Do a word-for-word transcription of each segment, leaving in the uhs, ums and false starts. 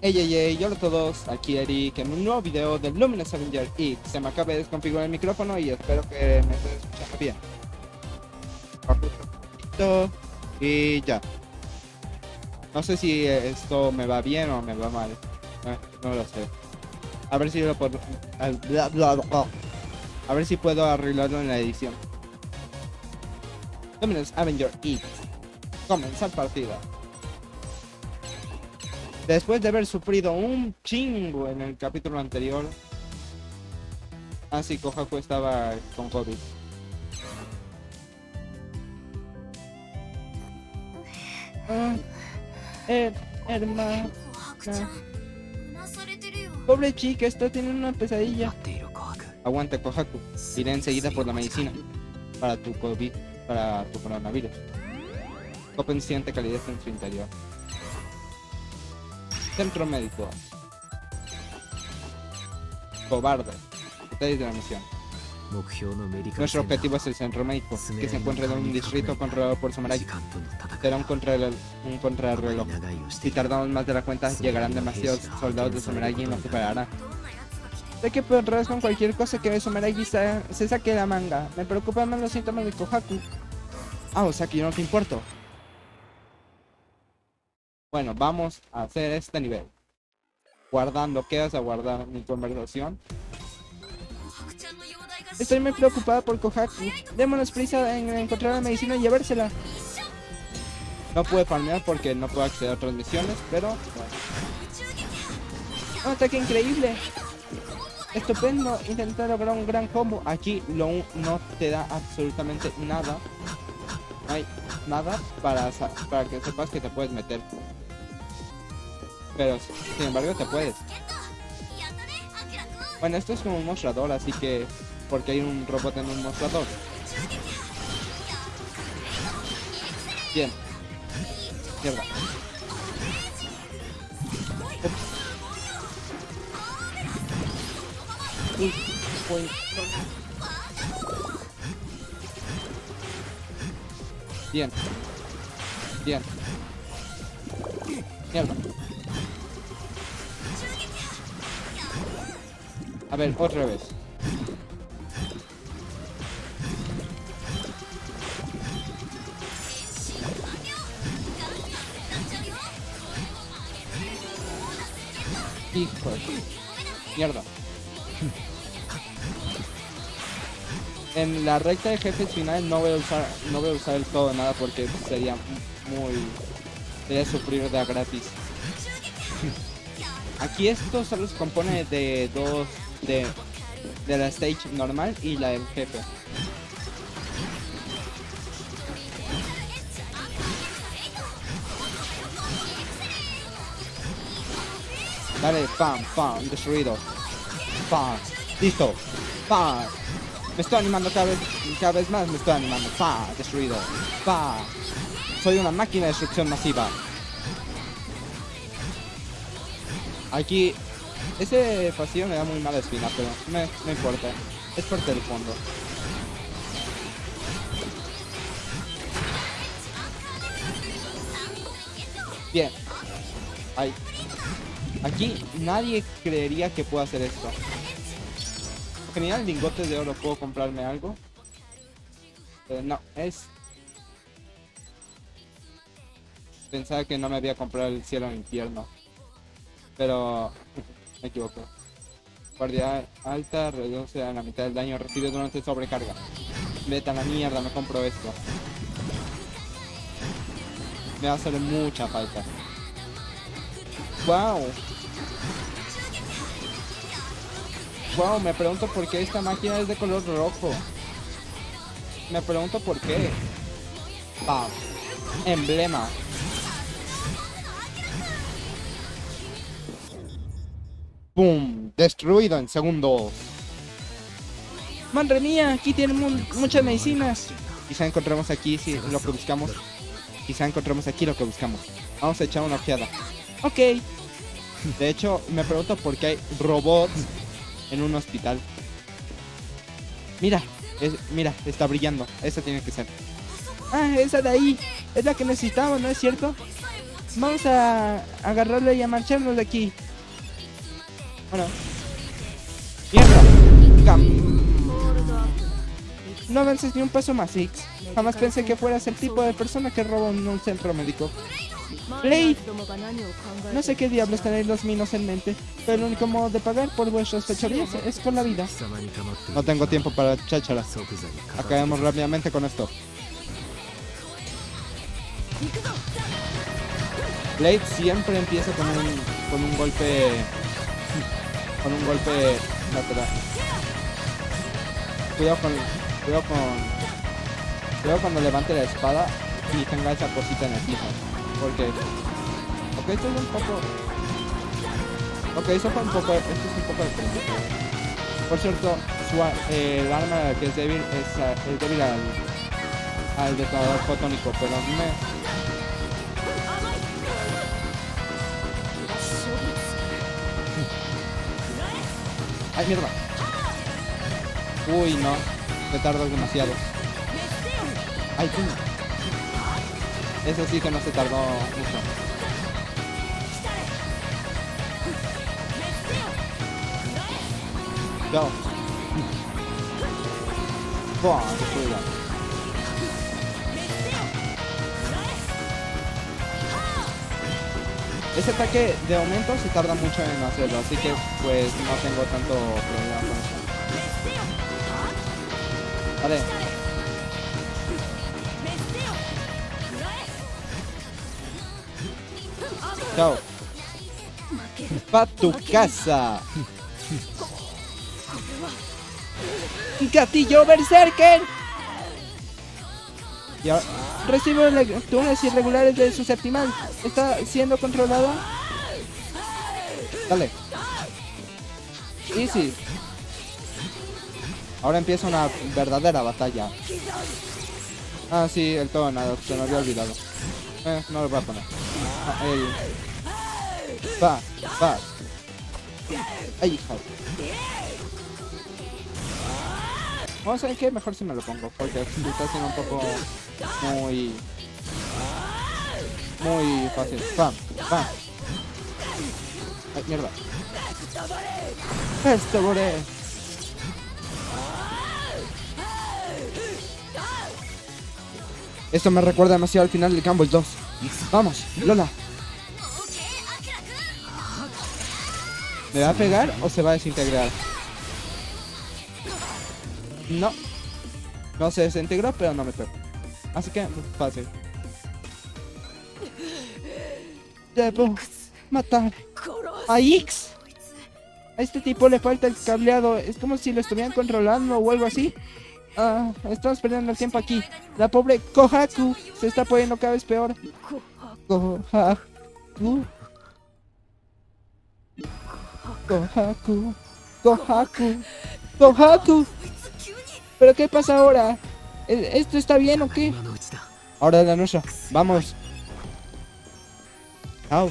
Hey, hey, hey, hola a todos, aquí Eric en un nuevo video del Luminous Avenger X. Se me acaba de desconfigurar el micrófono y espero que me esté escuchando bien. Ajusto un poquito y ya. No sé si esto me va bien o me va mal. Eh, no lo sé. A ver si lo puedo... A ver si puedo arreglarlo en la edición. Luminous Avenger X. Comenzar partida. Después de haber sufrido un chingo en el capítulo anterior. Ah, sí, Kohaku estaba con COVID. Ah, her hermana. Pobre chica, está teniendo una pesadilla. Aguanta, Kohaku. Iré enseguida por la medicina. Para tu COVID, para tu coronavirus. Copen siente calidez en su interior. Centro médico. Cobarde. Detalles de la misión. Nuestro objetivo es el centro médico, que se encuentra en un distrito controlado por Sumeragi. Será un contrarreloj. Un contrarreloj. Si tardamos más de la cuenta, llegarán demasiados soldados de Sumeragi y nos superarán. Sé que podrás con cualquier cosa que Sumeragi se, se saque de la manga. Me preocupan más los síntomas de Kohaku. Ah, o sea que yo no te importo. Bueno, vamos a hacer este nivel. Guardando, ¿qué vas a guardar? Mi conversación. Estoy muy preocupada por Kohaku. Démonos prisa en encontrar la medicina y llevársela. No pude farmear porque no puedo acceder a otras misiones, pero bueno. ¡Un ataque increíble! Estupendo, intentar lograr un gran combo. Aquí lo no te da absolutamente nada. No hay nada para, para que sepas que te puedes meter. Pero sin embargo te puedes. Bueno, esto es como un mostrador, así que... Porque hay un robot en un mostrador. Bien. Mierda. Uy, uy. Bien. Bien. Mierda. A ver, otra vez. Hijo de... Mierda. En la recta de jefes final no voy a usar no voy a usar el todo nada porque sería muy... Sería sufrir de a gratis. Aquí esto solo se compone de dos... De, de la stage normal y la del jefe. Dale, pam, pam, destruido. Pam, listo. Pam. Me estoy animando cada vez, cada vez más, me estoy animando. Pam, destruido. Pam. Soy una máquina de destrucción masiva. Aquí, ese pasillo me da muy mala espina, pero me, no importa. Es parte del fondo. Bien. Ahí. Aquí nadie creería que pueda hacer esto. Genial, lingotes de oro. ¿Puedo comprarme algo? Eh, no, es... Pensaba que no me había comprado el cielo en infierno. Pero... me equivoqué. Guardia alta, reduce a la mitad del daño recibido durante sobrecarga. Vete a la mierda, me compro esto. Me va a hacer mucha falta. Wow. Wow, me pregunto por qué esta máquina es de color rojo. Me pregunto por qué. Wow. Emblema. ¡Pum! Destruido en segundos. Madre mía, aquí tienen muchas medicinas. Quizá encontremos aquí si lo que buscamos. Quizá encontremos aquí lo que buscamos. Vamos a echar una ojeada. Ok. De hecho, me pregunto por qué hay robots en un hospital. Mira, es, mira, está brillando. Esa tiene que ser. Ah, esa de ahí. Es la que necesitamos, ¿no es cierto? Vamos a agarrarlo y a marcharnos de aquí. Bueno. ¡Mierda! Cam no avances ni un paso más, X. Jamás pensé que fueras el tipo de persona que roba en un centro médico. Blade, no sé qué diablos tenéis los minos en mente, pero el único modo de pagar por vuestras fechorías es con la vida. No tengo tiempo para chácharas. Acabemos rápidamente con esto. Blade siempre empieza con un, con un golpe... Con un golpe lateral. Cuidado con... Cuidado con... Cuidado cuando levante la espada y tenga esa cosita en el piso. Porque... Ok, esto es un poco... Ok, eso fue un poco... Esto es un poco de principio. Por cierto, su, eh, el arma que es débil es, uh, es débil al... Al detonador fotónico, pero a mí me... ¡Ay, mierda! Uy, no. Te tardas demasiado. ¡Ay, tú! Eso sí que no se tardó mucho. Go. Buah, qué cuidado. Ese ataque de aumento se tarda mucho en hacerlo, así que pues no tengo tanto problema con eso. Vale. Chao. Pa' tu casa. Gatillo Berserker. Y ahora recibo lecturas irregulares de su septimal. ¿Está siendo controlada? Dale. Easy. Ahora empieza una verdadera batalla. Ah, sí, el todo nada, se me había olvidado. Eh, no lo voy a poner. Ah, el... Va, va. Ay, hija. Vamos a ver qué mejor si me lo pongo, porque está siendo un poco muy... Muy fácil. ¡Pam! ¡Pam! ¡Ay, mierda! ¡Esto, boré! Esto me recuerda demasiado al final de Gumball dos. ¡Vamos, Lola! ¿Me va a pegar o se va a desintegrar? No. No se desintegró, pero no me pegó. Así que, fácil. Debo matar a X. A este tipo le falta el cableado. Es como si lo estuvieran controlando o algo así. Ah, estamos perdiendo el tiempo aquí. La pobre Kohaku se está poniendo cada vez peor. Kohaku. Kohaku. Kohaku. Kohaku. ¿Pero qué pasa ahora? ¿Esto está bien o qué? Ahora es la nuestra. Vamos. Au.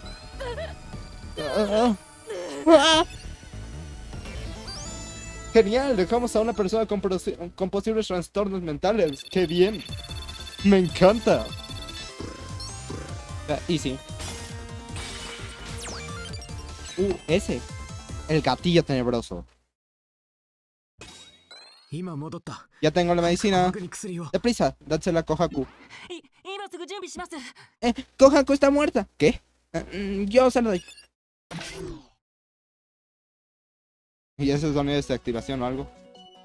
Uh, uh, uh. Genial, dejamos a una persona con, con posibles trastornos mentales. ¡Qué bien! ¡Me encanta! Uh, easy. Uh, ese. El gatillo tenebroso. Ya tengo la medicina. Deprisa, dádsela a Kohaku. Eh, Kohaku está muerta. ¿Qué? Uh, yo se lo doy. ¿Y ese sonido de activación o algo?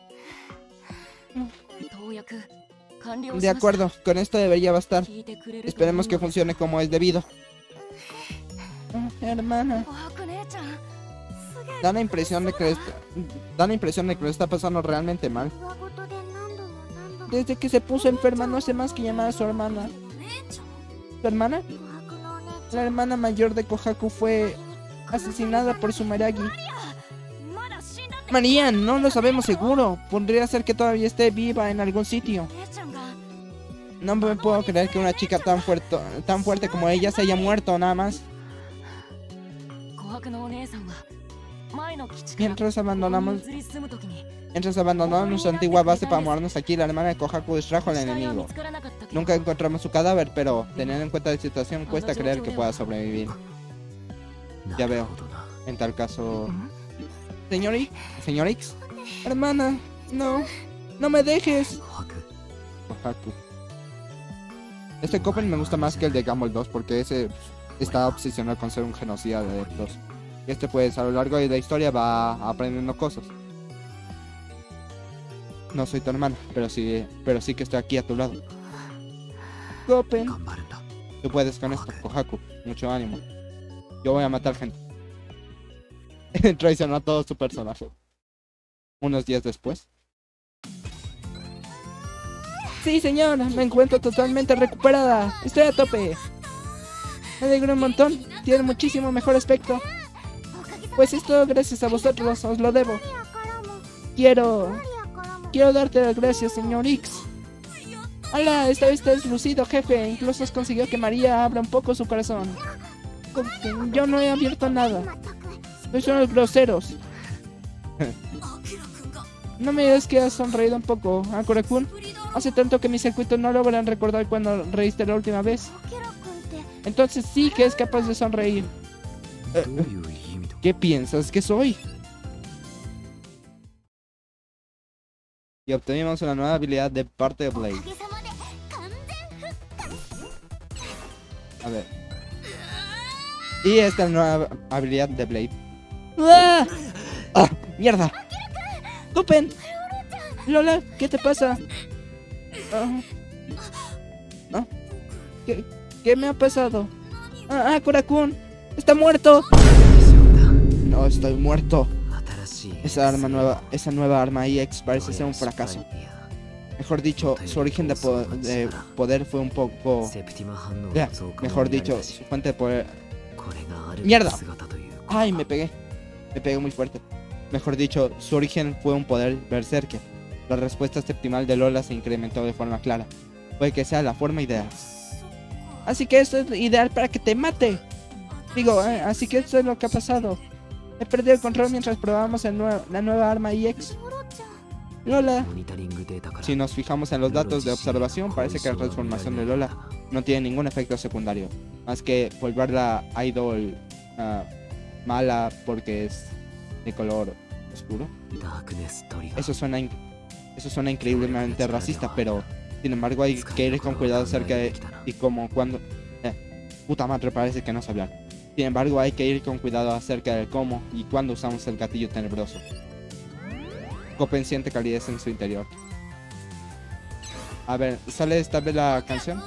De acuerdo, con esto debería bastar. Esperemos que funcione como es debido. Oh, hermana. Da la impresión de que está, da la impresión de que lo está pasando realmente mal. Desde que se puso enferma no hace más que llamar a su hermana. ¿Su hermana? La hermana mayor de Kohaku fue asesinada por Sumeragi. María, no lo sabemos seguro. Podría ser que todavía esté viva en algún sitio. No me puedo creer que una chica tan fuerte, tan fuerte como ella se haya muerto nada más. Mientras abandonamos... Mientras abandonamos nuestra antigua base para mudarnos aquí, la hermana de Kohaku distrajo al enemigo. Nunca encontramos su cadáver, pero teniendo en cuenta la situación, cuesta creer que pueda sobrevivir. Ya veo. En tal caso... Señor X, Señor X, hermana, no, no me dejes. Kohaku. Este Copen me gusta más que el de Gumball dos porque ese está obsesionado con ser un genocida de adeptos. Y este pues a lo largo de la historia va aprendiendo cosas. No soy tu hermana, pero sí, pero sí que estoy aquí a tu lado. Copen, tú puedes con esto, Kohaku, mucho ánimo. Yo voy a matar gente. Traicionó a todo su personaje. Unos días después. Sí, señor, me encuentro totalmente recuperada. Estoy a tope. Me alegro un montón. Tiene muchísimo mejor aspecto. Pues esto gracias a vosotros, os lo debo. Quiero... Quiero darte las gracias, señor X. Hola, esta vez estás lucido, jefe. Incluso has conseguido que María abra un poco su corazón. Yo no he abierto nada. Son los groseros. No me digas que has sonreído un poco, Akura-kun. Hace tanto que mis circuitos no logran recordar cuando reíste la última vez. Entonces sí que es capaz de sonreír. ¿Qué piensas que soy? Y obtuvimos una nueva habilidad de parte de Blade. A ver. Y esta nueva habilidad de Blade. ¡Ah! ¡Ah! ¡Mierda! ¡Copen! Lola, ¿qué te pasa? Ah. ¿Ah? ¿Qué, ¿Qué me ha pasado? ¡Ah, ah Korakun! ¡Está muerto! No, estoy muerto. Esa arma nueva, esa nueva arma E X parece ser un fracaso. Mejor dicho, su origen de, po de poder fue un poco... Yeah, mejor dicho, su fuente de poder... ¡Mierda! ¡Ay, me pegué! Me pegué muy fuerte. Mejor dicho, su origen fue un poder berserker. La respuesta septimal de Lola se incrementó de forma clara. Puede que sea la forma ideal. Así que esto es ideal para que te mate. Digo, eh, así que esto es lo que ha pasado. He perdido el control mientras probábamos el nue la nueva arma E X. Lola. Si nos fijamos en los datos de observación, parece que la transformación de Lola no tiene ningún efecto secundario. Más que volverla idol uh, mala porque es de color oscuro. Eso suena, eso suena increíblemente racista, pero sin embargo hay que ir con cuidado acerca de y como cuando... Eh, puta madre, parece que no sé hablar. Sin embargo hay que ir con cuidado acerca de cómo y cuándo usamos el gatillo tenebroso. Copen siente calidez en su interior. A ver, ¿sale esta vez la canción?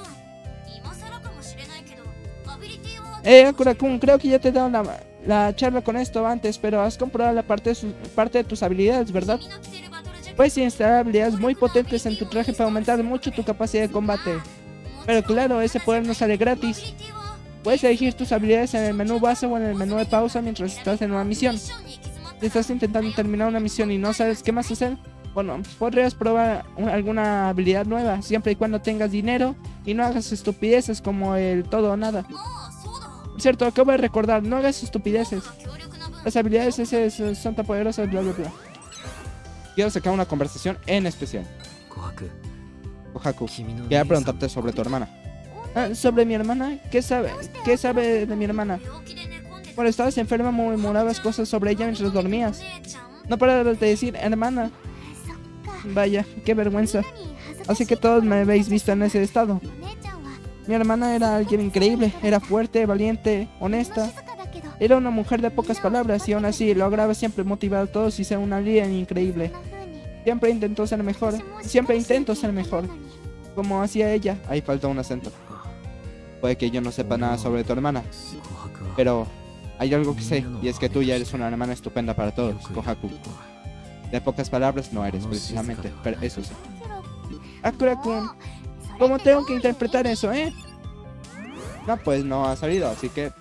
Eh, Akura-kun, creo que ya te he dado la, la charla con esto antes, pero has comprobado la parte de, su, parte de tus habilidades, ¿verdad? Puedes instalar habilidades muy potentes en tu traje para aumentar mucho tu capacidad de combate. Pero claro, ese poder no sale gratis. Puedes elegir tus habilidades en el menú base o en el menú de pausa mientras estás en una misión. Si estás intentando terminar una misión y no sabes qué más hacer, bueno, podrías probar una, alguna habilidad nueva, siempre y cuando tengas dinero y no hagas estupideces como el todo o nada. Cierto, acabo de recordar, no hagas estupideces. Las habilidades esas son tan poderosas, bla bla bla. Quiero sacar una conversación en especial. Kohaku, quería preguntarte sobre tu hermana. Ah, ¿sobre mi hermana? ¿Qué sabe? ¿Qué sabe de mi hermana? Cuando estabas enferma murmurabas cosas sobre ella mientras dormías. No parabas de decir, hermana. Vaya, qué vergüenza. Así que todos me habéis visto en ese estado. Mi hermana era alguien increíble. Era fuerte, valiente, honesta. Era una mujer de pocas palabras y aún así lograba siempre motivar a todos y ser una líder increíble. Siempre intentó ser mejor. Siempre intento ser mejor. Como hacía ella. Ahí falta un acento. Puede que yo no sepa nada sobre tu hermana, pero hay algo que sé, y es que tú ya eres una hermana estupenda para todos, Kohaku. De pocas palabras no eres precisamente, pero eso sí. Akura-kun, ¿cómo tengo que interpretar eso, eh? No, pues no ha salido, así que...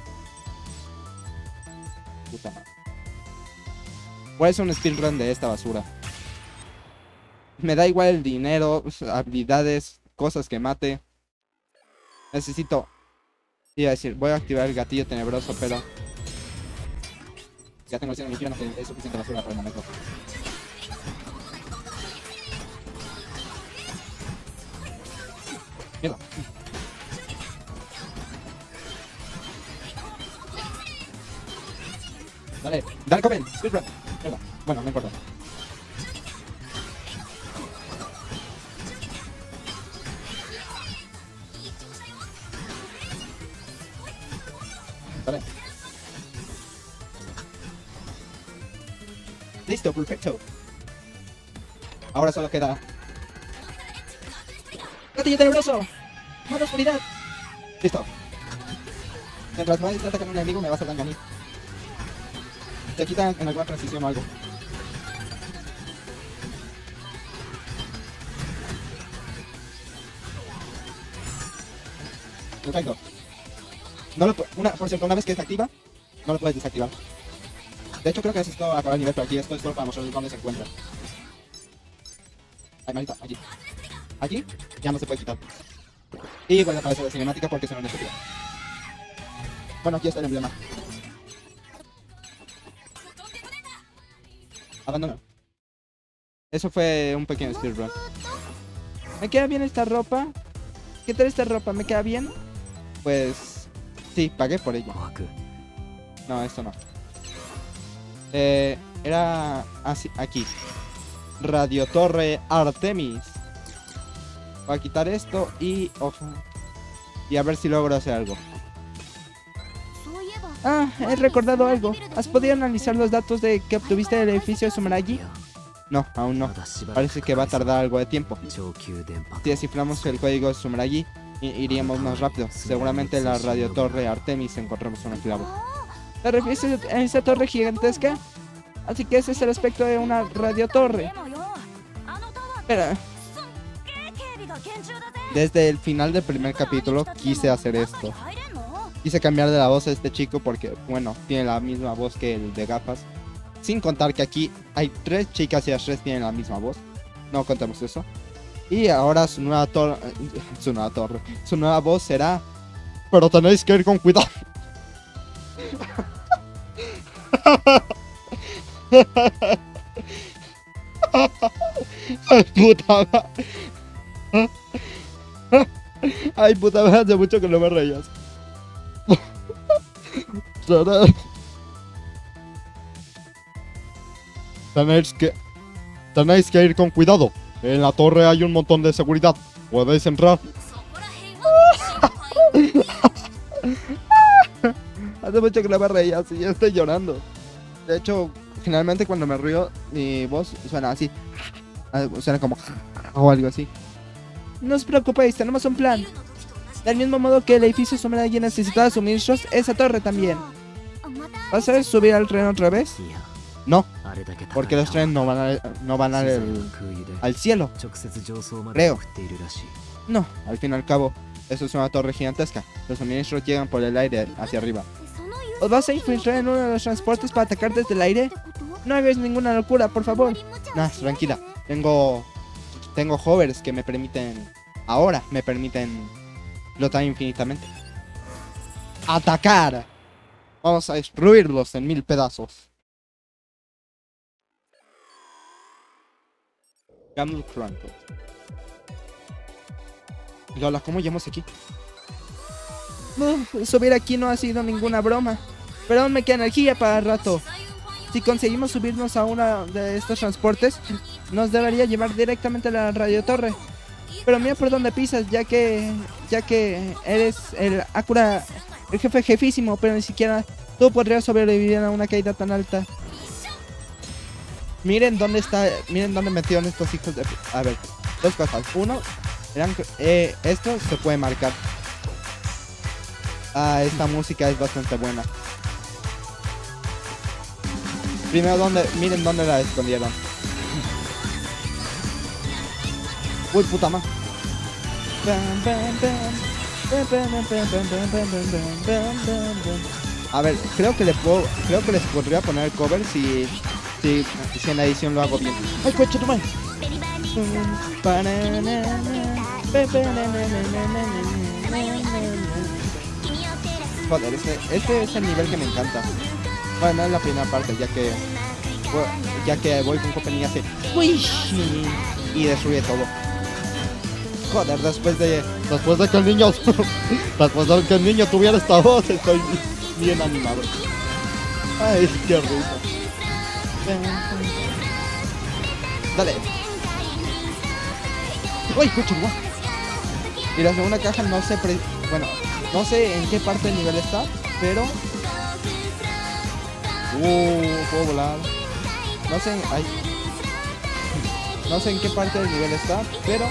Puta madre. Voy a hacer un speedrun de esta basura. Me da igual el dinero, habilidades, cosas que mate. Necesito... Iba a decir, voy a activar el gatillo tenebroso, pero... Ya tengo el cielo infierno que es suficiente basura por el momento. Mierda. Dale, dale, Coven, speedrun. Mierda. Bueno, no importa. Vale. Listo, perfecto. Ahora solo queda... ¡Gatillo tenebroso! ¡Modo oscuridad! Listo. Mientras más trata con un enemigo me va a hacer daño a mí. Te quitan en alguna transición o algo. Perfecto. No lo una, por cierto, una vez que se activa, no lo puedes desactivar. De hecho, creo que necesito acabar el nivel, pero aquí esto es solo para mostrar dónde se encuentra. Ay, malita, aquí. Aquí ya no se puede quitar. Y vuelve a aparecer la cinemática porque se lo necesita. Bueno, aquí está el emblema. Abandona. Eso fue un pequeño speedrun. ¿Me queda bien esta ropa? ¿Qué tal esta ropa? ¿Me queda bien? Pues... sí, pagué por ella. No, esto no. Eh, era así, aquí. Radio Torre Artemis. Voy a quitar esto y... ojo. Y a ver si logro hacer algo. Ah, he recordado algo. ¿Has podido analizar los datos de que obtuviste del edificio de Sumeragi? No, aún no. Parece que va a tardar algo de tiempo. Si desciframos el código de Sumeragi, iríamos más rápido. Seguramente en la Radio Torre Artemis encontramos un esclavo. ¿Te refieres a esa torre gigantesca? Así que ese es el aspecto de una radiotorre. Espera. Desde el final del primer capítulo quise hacer esto. Quise cambiar de la voz a este chico porque, bueno, tiene la misma voz que el de gafas. Sin contar que aquí hay tres chicas y las tres tienen la misma voz. No contemos eso. Y ahora su nueva torre... Su nueva torre... Su nueva voz será... Pero tenéis que ir con cuidado. Ay, puta madre. Ay, puta madre, hace mucho que no me reías. Tenéis que... Tenéis que ir con cuidado. En la torre hay un montón de seguridad. Podéis entrar. Hace mucho que no me reía así, estoy llorando. De hecho, generalmente cuando me río, mi voz suena así. Suena como... o algo así. No os preocupéis, tenemos un plan. Del mismo modo que el edificio Sumeragi necesitaba suministros, esa torre también. ¿Vas a subir al tren otra vez? No, porque los trenes no van, a, no van al, al cielo. Creo. No, al fin y al cabo, eso es una torre gigantesca. Los suministros llegan por el aire hacia arriba. ¿Os vas a infiltrar en uno de los transportes para atacar desde el aire? No hagáis ninguna locura, por favor. Nah, tranquila. Tengo... Tengo hovers que me permiten... Ahora me permiten flotar infinitamente. ¡Atacar! Vamos a destruirlos en mil pedazos. Camel Chronicle. Lola, ¿cómo llegamos aquí? Uf, subir aquí no ha sido ninguna broma. Pero aún me queda energía para el rato. Si conseguimos subirnos a uno de estos transportes, nos debería llevar directamente a la radiotorre. Pero mira por dónde pisas, ya que ya que eres el Akura, el jefe jefísimo, pero ni siquiera tú podrías sobrevivir a una caída tan alta. Miren dónde está, miren dónde metieron estos hijos de... A ver, dos cosas. Uno, eran, eh, esto se puede marcar. Ah, esta música es bastante buena. Primero, ¿dónde? Miren dónde la escondieron. Uy, puta madre. A ver, creo que le puedo, creo que les podría poner el cover si, si, si en la edición lo hago bien. ¡Ay, coche, tu madre! Joder, este, este es el nivel que me encanta. Bueno, no es la primera parte, ya que ya que voy con Copen y hace uy y destruye todo. Joder, después de después de que el niño después de que el niño tuviera esta voz, estoy bien animado. Ay, qué risa. Dale. Uy, cuchillo. Y la segunda caja no sé, pre bueno, no sé en qué parte del nivel está, pero uh, puedo volar. No sé, ay. No sé en qué parte del nivel está, pero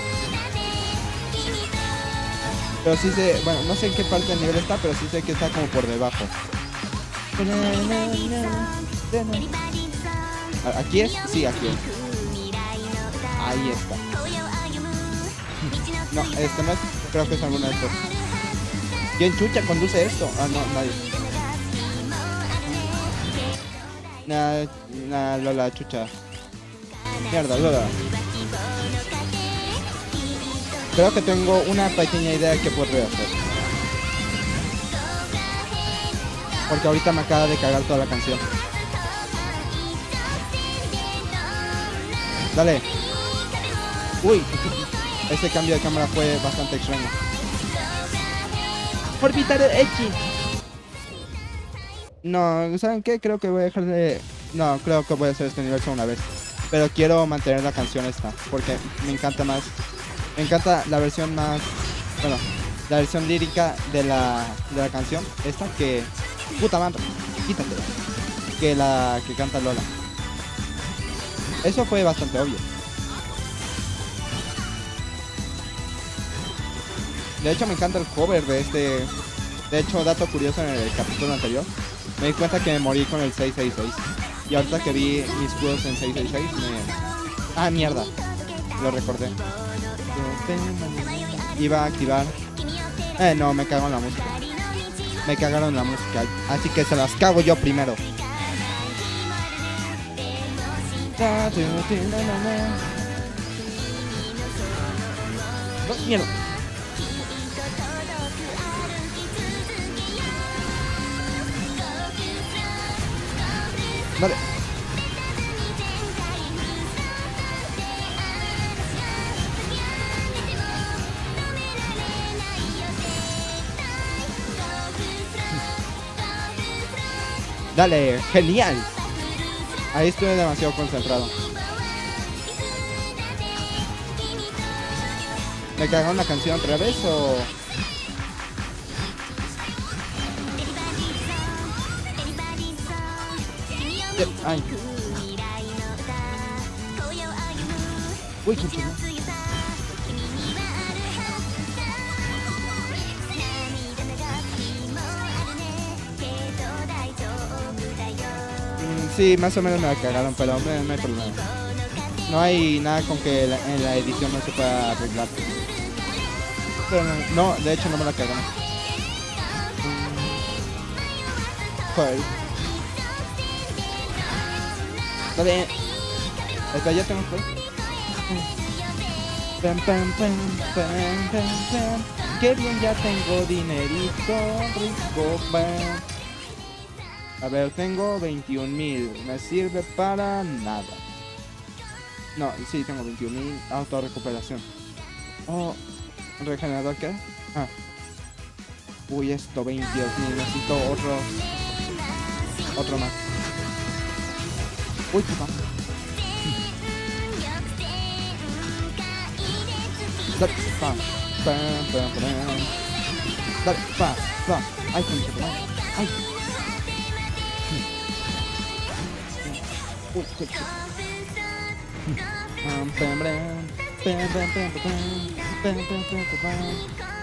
Pero sí sé, bueno, no sé en qué parte del nivel está, pero sí sé que está como por debajo. ¿Aquí es? Sí, aquí es. Ahí está. No, este no es, creo que es alguno de estos. ¿Quién chucha conduce esto? Ah, no, nadie. Nah, nah, Lola, chucha. Mierda, Lola. Creo que tengo una pequeña idea de qué podría hacer. Porque ahorita me acaba de cagar toda la canción. Dale. Uy. Este cambio de cámara fue bastante extraño. Orbitar X. No, ¿saben qué? Creo que voy a dejar de... No, creo que voy a hacer este nivel solo una vez. Pero quiero mantener la canción esta. Porque me encanta más... Me encanta la versión más... Bueno, la versión lírica de la, de la canción. Esta que... Puta madre, quítate. Que la que canta Lola. Eso fue bastante obvio. De hecho me encanta el cover de este... De hecho, dato curioso, en el capítulo anterior me di cuenta que me morí con el seis seis seis. Y ahorita que vi mis escudos en seis seis seis me... Ah, mierda. Lo recordé. Iba a activar... Eh, no, me cago en la música. Me cagaron la música. Así que se las cago yo primero. No, mierda. Vale. Dale, genial. Ahí estuve demasiado concentrado. ¿Me cagaron la canción otra vez o...? Ay. Uy, qué chulo. Mm, sí, más o menos me la cagaron, pero no, no hay problema. No hay nada con que la, en la edición no se pueda arreglar. Pero no, no, de hecho no me la cagaron. Joder. Dale. Espera, ya tengo que... Pam, pam, pam, pam, pam, pam. Qué bien, ya tengo dinerito rico, pam. A ver, tengo veintiún mil. Me sirve para nada. No, sí, tengo veintiún mil. Autorrecuperación. Oh, ¿regenerador qué? Ah. Uy, esto, veintidós mil. Necesito otro. Otro más. Uy, puta. Dale, pa, pa, pa, pa. Dale, pa, pa. Ay, concha, pa. Ay. Uy, qué chido. Pam, pam, pam, pam, pam, pam, pam, pam, pam, pam.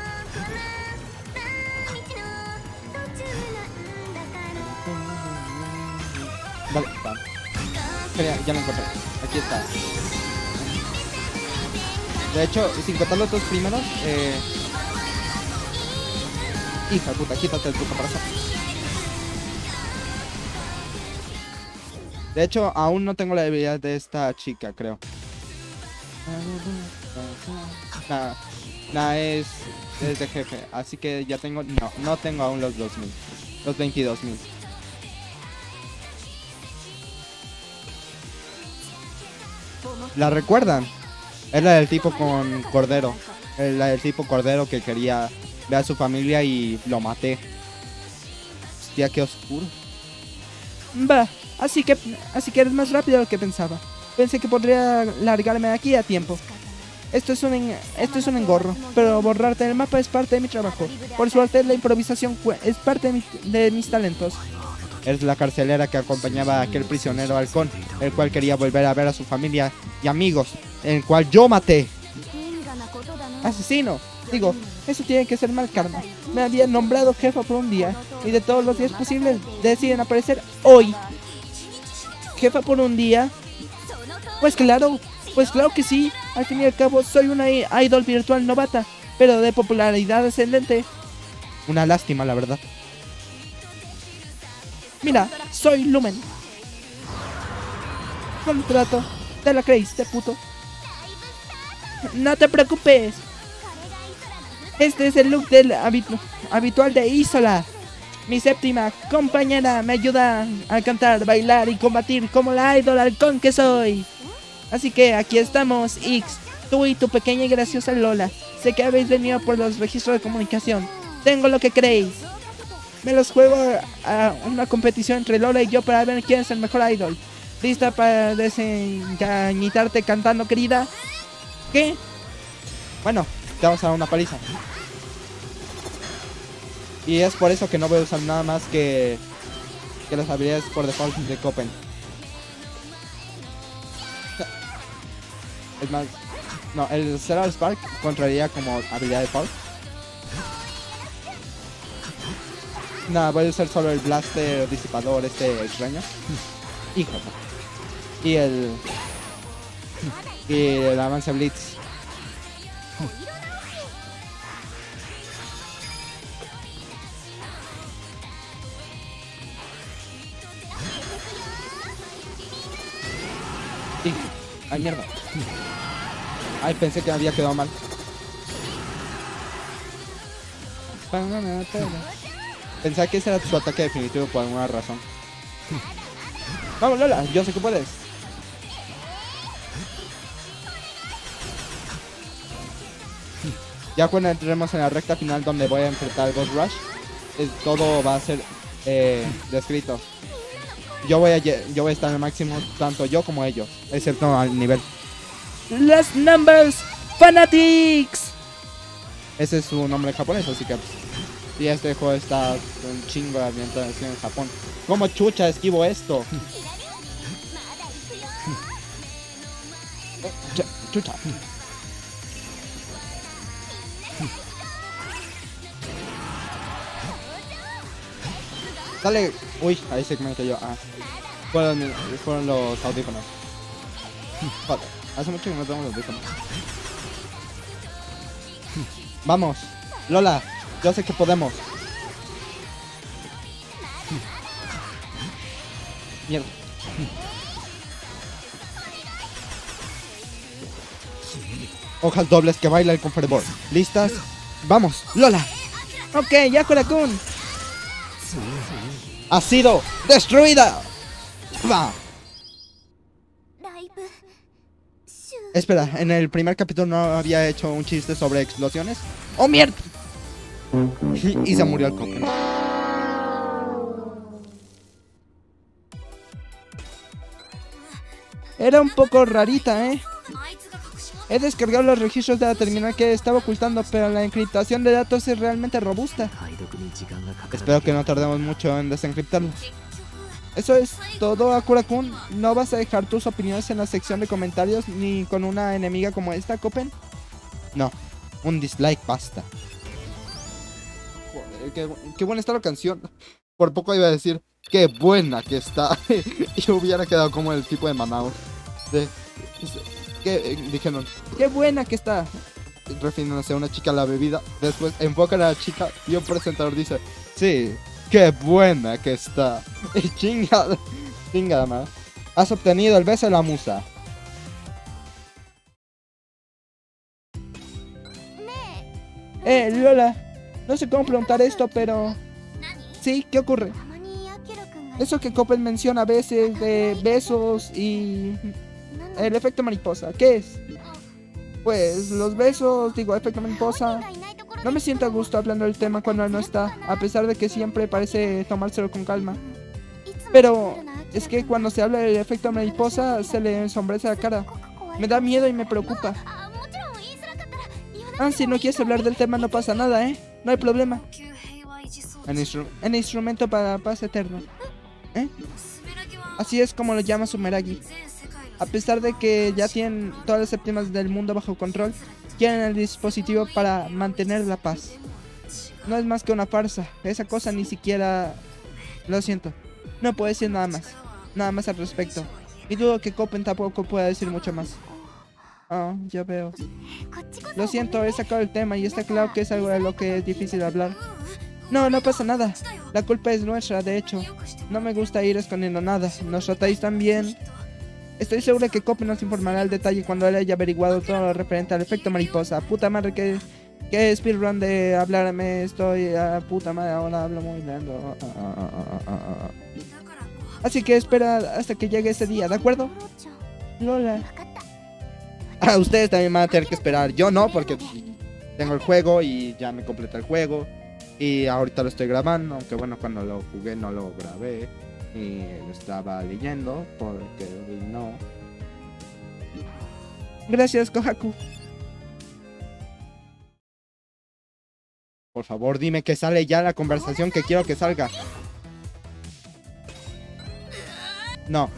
Dale, pam. Genial, ya lo encontré. Aquí está. De hecho, sin contar los dos primeros, eh... hija de puta, quítate de tu caparazón. De hecho, aún no tengo la habilidad de esta chica, creo. Nada, nada es, es de jefe, así que ya tengo... No, no tengo aún los dos mil. Los veintidós mil. ¿La recuerdan? Era el tipo con cordero. Era el tipo cordero que quería ver a su familia y lo maté. Hostia, qué oscuro. Va, así que, así que eres más rápido de lo que pensaba. Pensé que podría largarme de aquí a tiempo. Esto es, un en, esto es un engorro, pero borrarte del mapa es parte de mi trabajo. Por suerte, la improvisación es parte de, mi, de mis talentos. Eres la carcelera que acompañaba a aquel prisionero halcón, el cual quería volver a ver a su familia y amigos, el cual yo maté. Asesino. Digo, eso tiene que ser mal karma. Me habían nombrado jefa por un día, y de todos los días posibles deciden aparecer hoy. ¿Jefa por un día? Pues claro, pues claro que sí. Al fin y al cabo soy una idol virtual novata, pero de popularidad ascendente. Una lástima, la verdad. Mira, soy Lumen. Contrato. Te la creíste, puto. No te preocupes. Este es el look del habitu habitual de Isola. Mi séptima compañera me ayuda a cantar, bailar y combatir como la idol halcón que soy. Así que aquí estamos, X, tú y tu pequeña y graciosa Lola. Sé que habéis venido por los registros de comunicación. Tengo lo que creéis. Me los juego a una competición entre Lola y yo para ver quién es el mejor idol. ¿Lista para desengañitarte cantando, querida? ¿Qué? Bueno, te vamos a dar una paliza. Y es por eso que no voy a usar nada más que, que las habilidades por default de Copen. Es más, no, el Zero Spark contraría como habilidad de default. Nada, voy a usar solo el Blaster disipador este extraño. Hijo. Y el... Y el avance Blitz. Y... Ay, mierda. Ay, pensé que había quedado mal. Pensé que ese era su ataque definitivo por alguna razón. Vamos, Lola, yo sé que puedes. Ya cuando entremos en la recta final donde voy a enfrentar al Ghost Rush, es, todo va a ser eh, descrito. Yo voy, a, yo voy a estar en el máximo, tanto yo como ellos, excepto al nivel. Last Numbers Fanatics. Ese es su nombre en japonés, así que... Y este juego está un chingo de ambientación en Japón. ¿Cómo chucha esquivo esto? Ch chucha. Dale. Uy, ahí se me cayó. Ah. Fueron, fueron los audífonos. Joder, hace mucho que no tenemos los audífonos. Vamos, Lola. Yo sé que podemos. Mierda. Hojas dobles que baila el Conferbor. ¿Listas? ¡Vamos, Lola! Ok, ya Yakura-kun. ¡Ha sido destruida! ¡Va! Espera, en el primer capítulo no había hecho un chiste sobre explosiones. ¡Oh, mierda! Y se murió el coque. Era un poco rarita, ¿eh? He descargado los registros de la terminal que estaba ocultando, pero la encriptación de datos es realmente robusta. Espero que no tardemos mucho en desencriptarlos. Eso es todo, Akura-kun. ¿No vas a dejar tus opiniones en la sección de comentarios ni con una enemiga como esta, Copen? No, un dislike basta. Joder, qué, qué buena está la canción. Por poco iba a decir, qué buena que está. Y hubiera quedado como el tipo de Manaus. De, que dijeron, qué buena que está. Refiriéndose a una chica a la bebida. Después enfocan a la chica y un presentador dice, sí, qué buena que está. Y chingada, chingada más. Has obtenido el beso de la musa. Eh, Lola, no sé cómo preguntar esto, pero... Sí, ¿qué ocurre? Eso que Copen menciona a veces de besos y... el efecto mariposa, ¿qué es? Pues los besos, digo, efecto mariposa. No me siento a gusto hablando del tema cuando él no está, a pesar de que siempre parece tomárselo con calma. Pero es que cuando se habla del efecto mariposa se le ensombrece la cara. Me da miedo y me preocupa. Ah, si no quieres hablar del tema no pasa nada, ¿eh? No hay problema. El, instru el instrumento para la paz eterna. ¿Eh? Así es como lo llama Sumeragi. A pesar de que ya tienen todas las séptimas del mundo bajo control, quieren el dispositivo para mantener la paz. No es más que una farsa. Esa cosa ni siquiera... Lo siento. No puedo decir nada más. Nada más al respecto. Y dudo que Copen tampoco pueda decir mucho más. Oh, ya veo. Lo siento, he sacado el tema y está claro que es algo de lo que es difícil hablar. No, no pasa nada. La culpa es nuestra, de hecho. No me gusta ir escondiendo nada. Nos tratáis tan bien. Estoy segura que Copen nos informará al detalle cuando él haya averiguado todo lo referente al efecto mariposa. Puta madre, que, que speedrun de hablarme. Estoy a puta madre, ahora hablo muy lento. Así que espera hasta que llegue ese día, ¿de acuerdo? Lola. Ah, ustedes también van a tener que esperar. Yo no, porque tengo el juego y ya me completa el juego. Y ahorita lo estoy grabando, aunque bueno, cuando lo jugué no lo grabé. Y lo estaba leyendo, porque no. Gracias, Kohaku. Por favor, dime que sale ya la conversación que quiero que salga. No.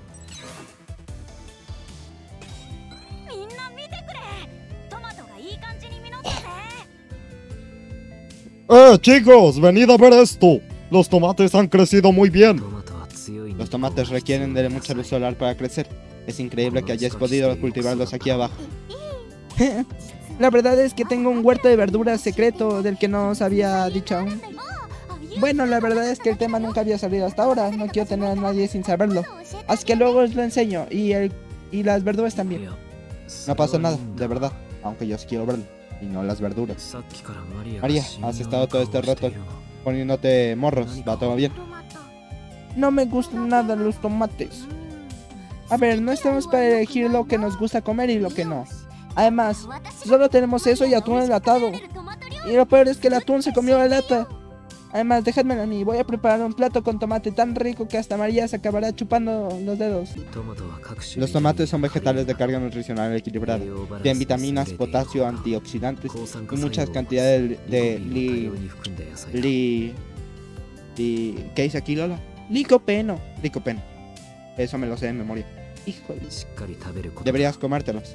¡Eh, chicos! ¡Venid a ver esto! Los tomates han crecido muy bien. Los tomates requieren de mucha luz solar para crecer. Es increíble que hayáis podido cultivarlos aquí abajo. La verdad es que tengo un huerto de verduras secreto del que no os había dicho aún. Bueno, la verdad es que el tema nunca había salido hasta ahora. No quiero tener a nadie sin saberlo. Así que luego os lo enseño. Y, el, y las verduras también. No pasa nada, de verdad. Aunque yo sí quiero verlo. Y no las verduras. María, has estado todo este rato poniéndote morros. ¿Va todo bien? No me gustan nada los tomates. A ver, no estamos para elegir lo que nos gusta comer y lo que no. Además, solo tenemos eso y atún enlatado. Y lo peor es que el atún se comió la lata. Además, dejadmelo a mí. Voy a preparar un plato con tomate tan rico que hasta María se acabará chupando los dedos. Los tomates son vegetales de carga nutricional equilibrada. Tienen vitaminas, potasio, antioxidantes y muchas cantidades de li... li... li... ¿Qué dice aquí, Lola? Licopeno. Licopeno. Eso me lo sé de memoria. Híjole. Deberías comértelos.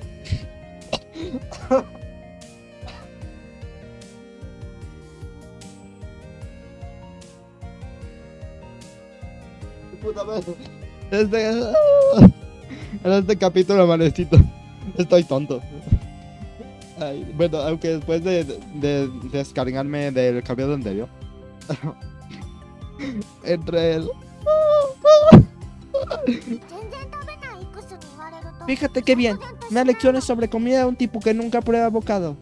Puta madre. Este... En este capítulo, amanecito. Estoy tonto. Ay, bueno, aunque después de, de, de descargarme del capítulo anterior. Entre el... Fíjate qué bien. Me da lecciones sobre comida de un tipo que nunca prueba bocado.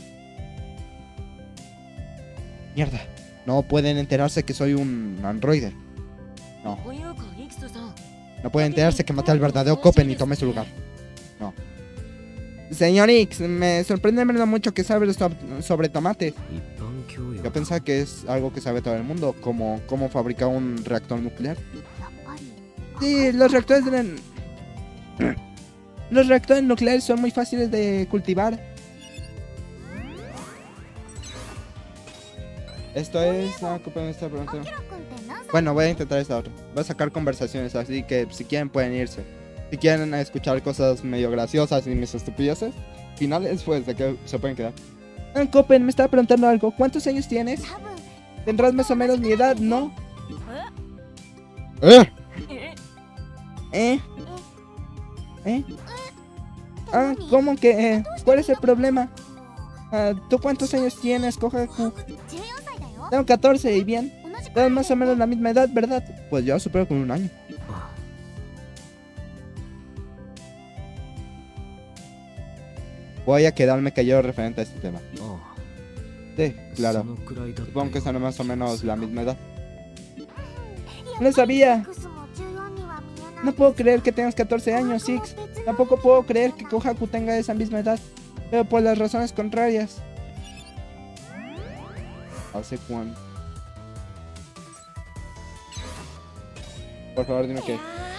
Mierda. No pueden enterarse que soy un androide. No. No pueden enterarse que maté al verdadero Copen y tomé su lugar. No. Señor X, me sorprende mucho que sabes sobre tomates. Yo pensaba que es algo que sabe todo el mundo, como cómo fabricar un reactor nuclear. Sí, los reactores de... Los reactores nucleares son muy fáciles de cultivar. Esto es... Ah, Copen está preguntando. Bueno, voy a intentar esta otra. Voy a sacar conversaciones, así que si quieren pueden irse. Si quieren escuchar cosas medio graciosas y mis estupideces finales, pues de que se pueden quedar. Ah, Copen, me estaba preguntando algo. ¿Cuántos años tienes? Tendrás más o menos mi edad, ¿no? ¿Eh? ¿Eh? ¿Eh? Ah, ¿cómo que? Eh? ¿Cuál es el problema? Ah, ¿tú cuántos años tienes, Kohaku? Tengo catorce y bien. Tenemos más o menos la misma edad, ¿verdad? Pues yo supero con un año. Voy a quedarme callado referente a este tema. Sí, claro. Supongo que son más o menos la misma edad. No sabía. No puedo creer que tengas catorce años, Six. Tampoco puedo creer que Kohaku tenga esa misma edad, pero por las razones contrarias. ¿Hace cuánto? Por favor, dime qué.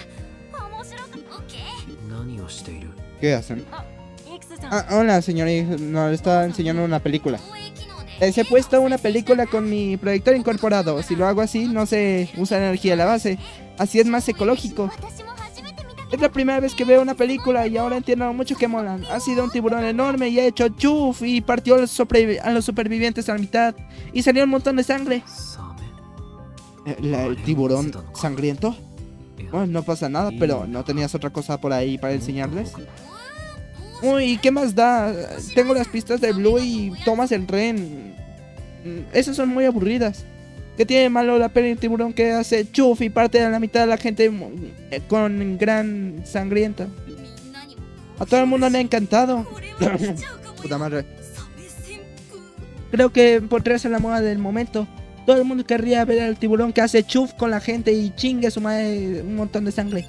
¿Qué hacen? Ah, hola, señor. Nos está enseñando una película. Les he puesto una película con mi proyector incorporado. Si lo hago así, no se usa energía a la base. Así es más ecológico. Es la primera vez que veo una película y ahora entiendo mucho que molan. Ha sido un tiburón enorme y ha hecho chuf y partió a los, a los supervivientes a la mitad. Y salió un montón de sangre. ¿La, ¿El tiburón sangriento? Bueno, no pasa nada, pero ¿no tenías otra cosa por ahí para enseñarles? Uy, ¿qué más da? Tengo las pistas de Blue y tomas el tren. Esas son muy aburridas. ¿Qué tiene de malo la peli de tiburón que hace chuf y parte de la mitad de la gente con gran sangrienta? A todo el mundo le ha encantado. Puta madre. Creo que podría ser la moda del momento. Todo el mundo querría ver al tiburón que hace chuf con la gente y chingue su madre un montón de sangre.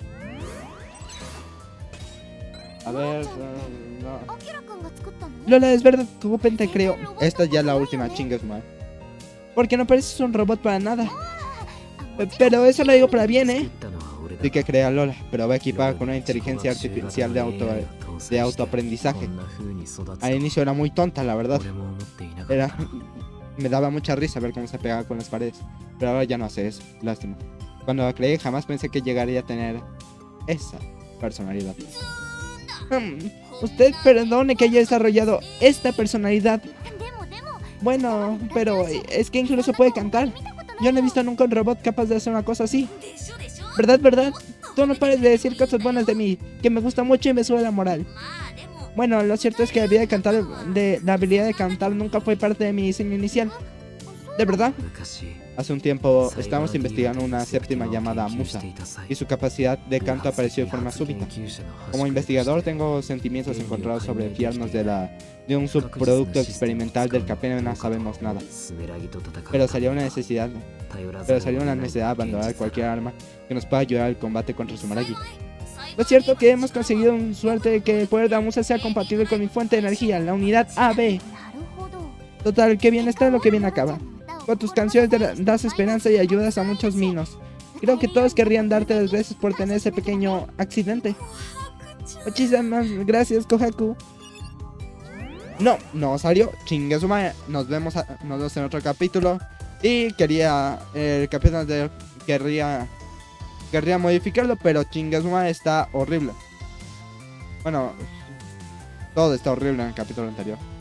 A ver, uh, no. Lola, es verdad que Gupen te creo. Esta ya es la última, chingue su madre. Porque no pareces un robot para nada. Pero eso lo digo para bien, ¿eh? Sí que crea Lola, pero va equipada con una inteligencia artificial de, auto, de autoaprendizaje. Al inicio era muy tonta, la verdad. Era, me daba mucha risa ver cómo se pegaba con las paredes. Pero ahora ya no hace eso, lástima. Cuando la creé jamás pensé que llegaría a tener esa personalidad. Hmm, usted perdone que haya desarrollado esta personalidad. Bueno, pero es que incluso puede cantar. Yo no he visto nunca un robot capaz de hacer una cosa así. ¿Verdad, verdad? Tú no pares de decir cosas buenas de mí, que me gusta mucho y me sube la moral. Bueno, lo cierto es que la habilidad de cantar, de, la habilidad de cantar nunca fue parte de mi diseño inicial. ¿De verdad? Hace un tiempo estábamos investigando una séptima llamada Musa, y su capacidad de canto apareció de forma súbita. Como investigador tengo sentimientos encontrados sobre fiarnos de, la, de un subproducto experimental del que apenas sabemos nada. Pero salió una necesidad, pero salió una necesidad de abandonar cualquier arma que nos pueda ayudar al combate contra Sumeragi. Lo cierto es que hemos conseguido un suerte de que el poder de la Musa sea compatible con mi fuente de energía, la unidad A B. Total, que bien está lo que bien acaba. Con tus canciones das esperanza y ayudas a muchos minos. Creo que todos querrían darte las gracias por tener ese pequeño accidente. Muchísimas gracias, Kohaku. No, no salió. Chingue su madre. Nos vemos, a, nos vemos en otro capítulo. Y quería, el capítulo de querría, querría modificarlo, pero chingue su madre, está horrible. Bueno, todo está horrible en el capítulo anterior.